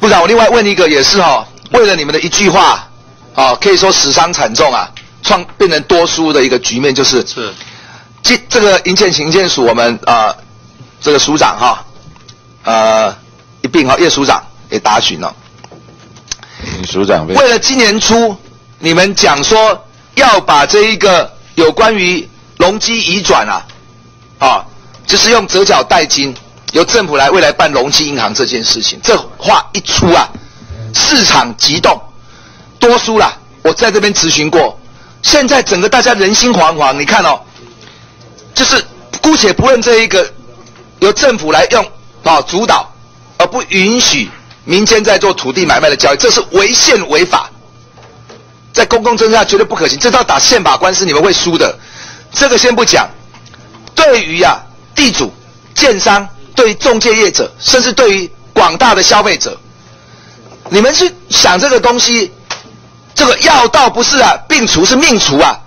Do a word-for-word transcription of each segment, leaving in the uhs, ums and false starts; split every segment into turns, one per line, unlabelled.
部长，我另外问一个，也是哈、哦，为了你们的一句话，啊，可以说死伤惨重啊，创变成多输的一个局面，就是
是，
这这个营建营建署我们啊、呃、这个署长哈，呃一并哈叶署长也答询了，
署长
为了今年初你们讲说要把这一个有关于容积移转啊，啊，就是用折缴代金。由政府来未来办容积银行这件事情，这话一出啊，市场激动，多输了。我在这边咨询过，现在整个大家人心惶惶。你看哦，就是姑且不论这一个由政府来用啊主导，而不允许民间在做土地买卖的交易，这是违宪违法，在公共政策下绝对不可行。这招打宪法官司你们会输的。这个先不讲，对于啊地主、建商。对于仲介业者，甚至对于广大的消费者，你们去想这个东西，这个药到不是啊，病除是命除啊。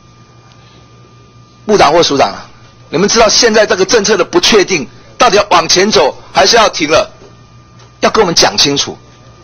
部长或署长啊，你们知道现在这个政策的不确定，到底要往前走还是要停了？要跟我们讲清楚。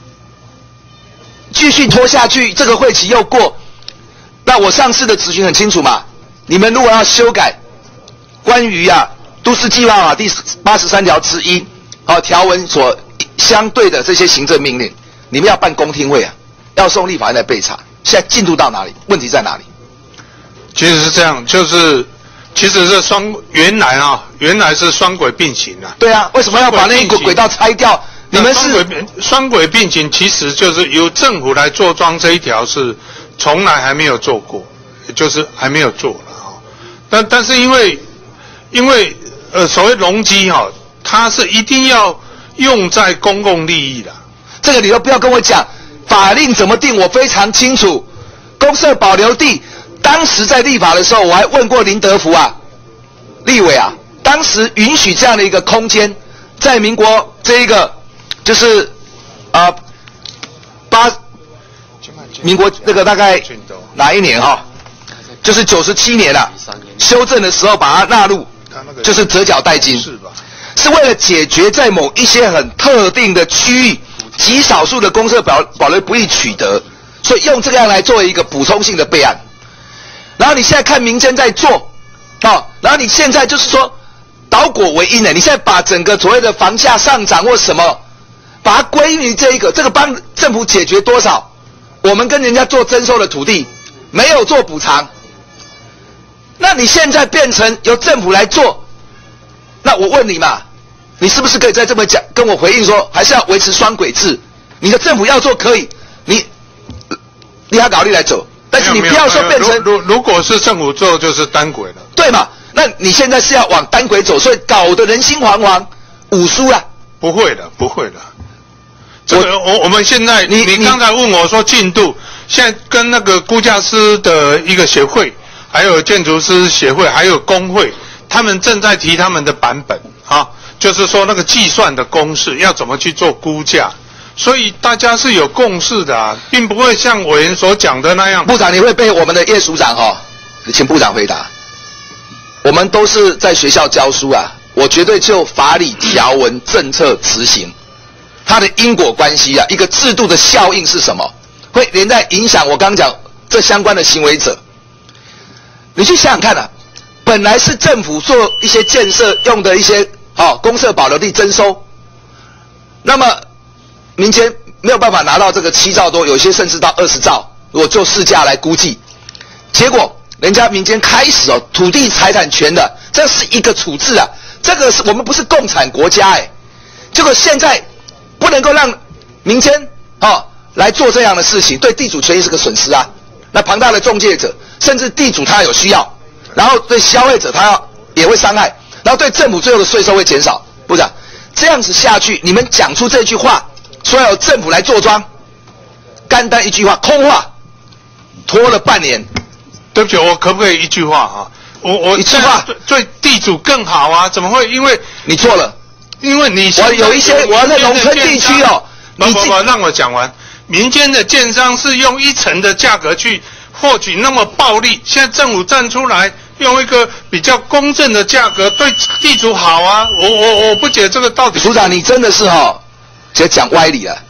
继续拖下去，这个会期又过，那我上次的咨询很清楚嘛，你们如果要修改关于啊。都市计划法第八十三条之一，好、哦、条文所相对的这些行政命令，你们要办公听会啊，要送立法院来备查。现在进度到哪里？问题在哪里？
其实是这样，就是其实是双原来啊，原来是双轨并行啊。
对啊，为什么要把那一个轨道拆掉？你们是
双轨双轨并行，其实就是由政府来做庄这一条是从来还没有做过，也就是还没有做了啊。但但是因为因为呃，所谓容积哈、哦，它是一定要用在公共利益的。
这个你都不要跟我讲，法令怎么定，我非常清楚。公设保留地，当时在立法的时候，我还问过林德福啊，立委啊，当时允许这样的一个空间，在民国这一个就是啊、呃、八民国那个大概哪一年哈、哦，就是九十七年了、啊，修正的时候把它纳入。就是折缴代金，
是吧？
是为了解决在某一些很特定的区域，极少数的公设保保留不易取得，所以用这个样来作为一个补充性的备案。然后你现在看民间在做，哦，然后你现在就是说倒果为因呢，你现在把整个所谓的房价上涨或什么，把它归于这一个，这个帮政府解决多少？我们跟人家做征收的土地没有做补偿。那你现在变成由政府来做，那我问你嘛，你是不是可以在这么讲跟我回应说，还是要维持双轨制？你的政府要做可以，你你要考虑来走，但是你不要说变成
如如果是政府做就是单轨了，
对嘛？那你现在是要往单轨走，所以搞得人心惶惶，五输了。
不会的，不会的。这个我我们现在你你刚才问我说进度，现在跟那个估价师的一个协会。还有建筑师协会，还有工会，他们正在提他们的版本啊，就是说那个计算的公式要怎么去做估价，所以大家是有共识的啊，并不会像委员所讲的那样。
部长，你会被我们的叶署长哈、哦，请部长回答。我们都是在学校教书啊，我绝对就法理条文政策执行，它的因果关系啊，一个制度的效应是什么，会连带影响我刚刚讲这相关的行为者。你去想想看啊，本来是政府做一些建设用的一些哦公设保留地征收，那么民间没有办法拿到这个七兆多，有些甚至到二十兆，如果就市价来估计，结果人家民间开始哦土地财产权的，这是一个处置啊，这个是我们不是共产国家哎，结果现在不能够让民间哦来做这样的事情，对地主权益是个损失啊。那庞大的仲介者，甚至地主他有需要，然后对消费者他要也会伤害，然后对政府最后的税收会减少。部长，这样子下去，你们讲出这句话，说要有政府来做庄，单单一句话，空话，拖了半年。
对不起，我可不可以一句话啊？我我
一句话
对对地主更好啊？怎么会？因为
你错了，
因为你
我有一些我在农村地区哦，
不不不，让我讲完。民间的建商是用一成的价格去获取那么暴利，现在政府站出来用一个比较公正的价格对地主好啊！我我我不解这个到底。
署长，你真的是哈、哦，直接讲歪理了。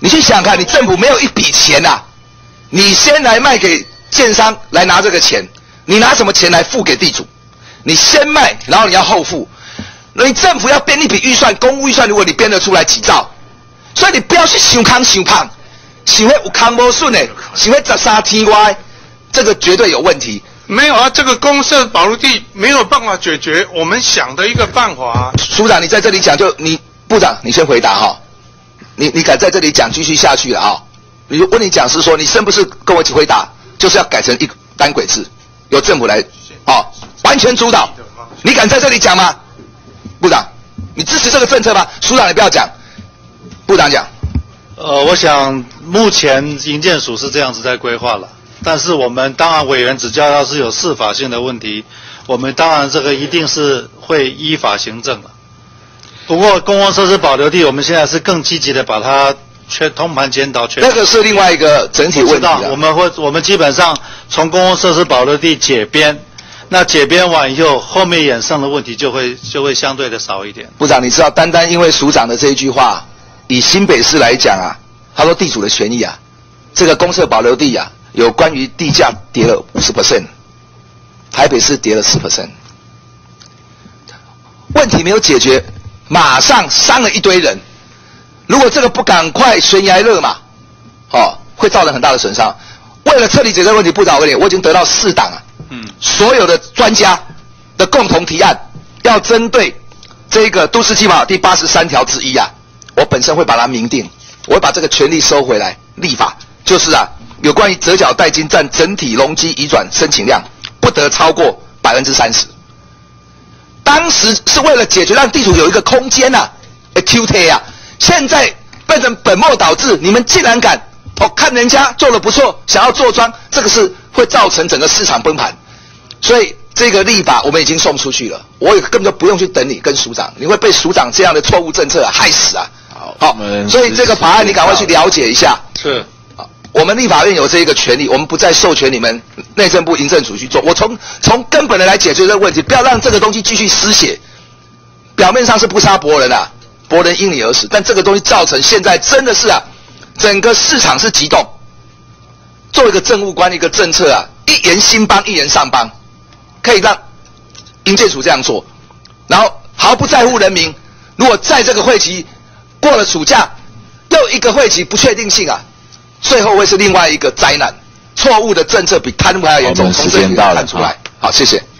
你去想看，你政府没有一笔钱呐、啊，你先来卖给建商来拿这个钱，你拿什么钱来付给地主？你先卖，然后你要后付。你政府要编一笔预算，公务预算，如果你编得出来几兆，所以你不要去想康想胖，想会有康无顺的，想会十三天外，这个绝对有问题。
没有啊，这个公社保留地没有办法解决我们想的一个办法啊。
署长，你在这里讲就你部长，你先回答哈。你你敢在这里讲继续下去了啊？你问你讲师说，你生不是跟我一起回答，就是要改成一单轨制，由政府来哦，完全主导。你敢在这里讲吗？部长，你支持这个政策吗？署长你不要讲，部长讲。
呃，我想目前营建署是这样子在规划了，但是我们当然委员指教，要是有司法性的问题，我们当然这个一定是会依法行政了。不过公共设施保留地，我们现在是更积极的把它全通盘检讨。
那个是另外一个整体问题了。
我们会，我们基本上从公共设施保留地解编，那解编完以后，后面衍生的问题就会就会相对的少一点。
部长，你知道单单因为署长的这一句话，以新北市来讲啊，他说地主的权益啊，这个公设保留地啊，有关于地价跌了 百分之五十， 台北市跌了 百分之十， 问题没有解决。马上伤了一堆人，如果这个不赶快悬崖勒马，哦，会造成很大的损伤。为了彻底解决这个问题，部长我跟你，我已经得到四党啊，嗯，所有的专家的共同提案，要针对这个都市计划第八十三条之一啊，我本身会把它明定，我会把这个权利收回来立法，就是啊，有关于折缴代金占整体容积移转申请量不得超过百分之三十。当时是为了解决让地主有一个空间呐、啊，哎 Q T 啊，现在变成本末倒置，你们竟然敢哦看人家做得不错，想要做庄，这个是会造成整个市场崩盘。所以这个立法我们已经送出去了，我也根本就不用去等你跟署长，你会被署长这样的错误政策、啊、害死啊！好，所以这个法案你赶快去了解一下。
是。
我们立法院有这一个权利，我们不再授权你们内政部、营政署去做。我从从根本的来解决这个问题，不要让这个东西继续失血。表面上是不杀伯仁啊，伯仁因你而死，但这个东西造成现在真的是啊，整个市场是激动。做一个政务官一个政策啊，一言兴邦，一言丧邦，可以让营建署这样做，然后毫不在乎人民。如果在这个会期过了暑假，又一个会期不确定性啊。最后会是另外一个灾难，错误的政策比贪污还要严重，从这里看出来。好，谢谢。